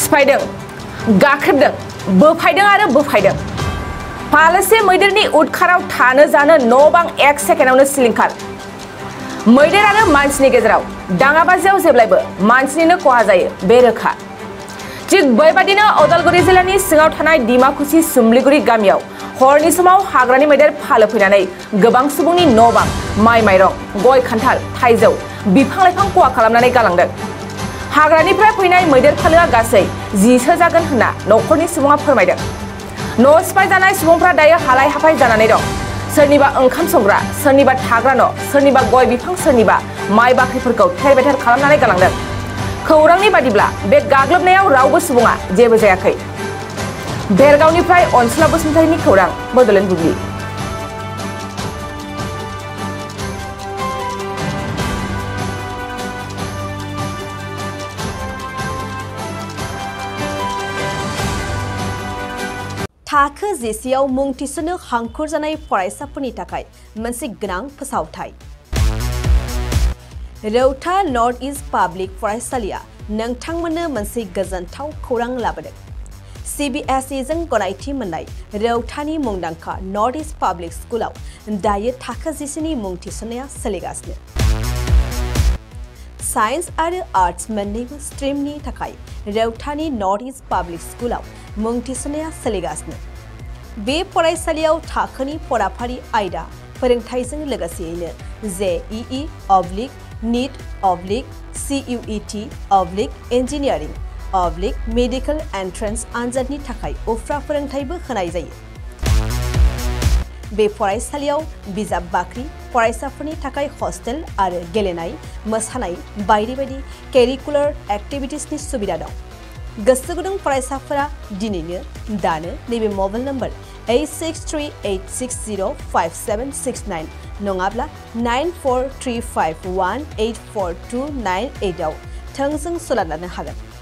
सिफायदों, गाख्रेबदों, बोफायदों आरो बोफायदों। फालोसे मैदेरनि उदखाराव थानो जानो न' बां 1 सेकेन्डआवनो सिलिंखार। मैदेर आरो मानसिनि गेजेराव दाङाबाजियाव जेब्लायबो मानसिनिनो खहा जायो बे रोखा। थिग बेबादिनो उदालगुरि जिल्लानि सिङाव थानाय डिमाकुसि सुमलिगुरि गामियाव हरनि समाव हाग्रानि मैदेर फालो फैनानै गोबां सुबुंनि न' बां, माइ माइरं, गय खान्थाल, थाइजौ, बिफां लाइफां खहा खालामनानै गालांदों। हाग्रानिफ्राय फैनाय मैदेर फालोआ गासै 10सो जागोन होनना न'खरनि सुबुङा फोरमायदों। न' सिफाय जानाय सुबुंफ्रा दायो हालाय हाफाय जानानै दं। सोरनिबा ओंखाम संग्रा, सोरनिबा थाग्रा न', सोरनिबा गय बिफां, सोरनिबा माइ बाख्रिफोरखौ थेर बेथेर खालामनानै गालांदों। खौरांनि बादिब्ला बे गाग्लोबनायाव रावबो सुबुङा जेबो जायाखै। बेरगावनिफ्राय अनसुला बसुमतारीनि खौरां, बड'लेण्ड बुब्लि। थाखो जिसेआव मुं थिसननो हांखुर जानाय फरायसाफोरनि थाखाय मोनसे गोनां फोसावथाय। रौता नर्थ इस्ट पाब्लिक फरायसालिया नोंथांमोननो मोनसे गोजोनथाव खौरां लाबोदों। CBSE जों गनायथि मोननाय रौतानि मुंदांखा नर्थ इस्ट पाब्लिक स्कुलाव दायो थाखो जिसेनि मुं थिसननाया सोलिगासिनो। साइन्स आरो आर्ट्स मोन्नैबो स्ट्रिमनि थाखाय रौतानि नर्थ इस्ट पाब्लिक स्कुलाव मुं थिसननाया सोलिगासिनो। बे फरायसालियाव थाखोनि फराफारि आयदा फोरोंथायजों लोगोसेयैनो JEE/NEET/CUET/ इन्जिनियारिं/ मेडिकेल एन्ट्रेन्स आनजादनि थाखाय उफ्रा फोरोंथायबो होनाय जायो। बे फरायसालियाव बिजाब बाख्रि, फरायसाफोरनि थाखाय हस्टेल आरो गेलेनाय, मोसानाय बायदि बायदि केरिकुलार एक्टिभिटिसनि सुबिदा दं। गोसो गुदुं फरायसाफोरा दिनैनो दानो नैबे मबाइल नम्बर 8638605769 नङाब्ला 9435184298 आव थोंजों सोलोंनो हागोन।